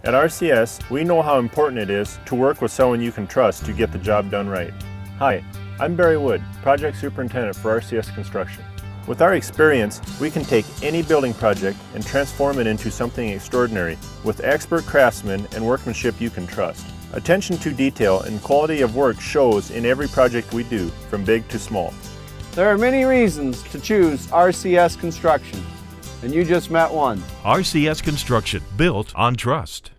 At RCS, we know how important it is to work with someone you can trust to get the job done right. Hi, I'm Barry Wood, Project Superintendent for RCS Construction. With our experience, we can take any building project and transform it into something extraordinary with expert craftsmen and workmanship you can trust. Attention to detail and quality of work shows in every project we do, from big to small. There are many reasons to choose RCS Construction, and you just met one. RCS Construction, built on trust.